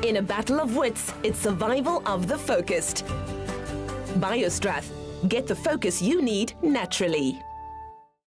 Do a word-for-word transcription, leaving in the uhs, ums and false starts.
In a battle of wits, it's survival of the focused. Bio-Strath. Get the focus you need naturally.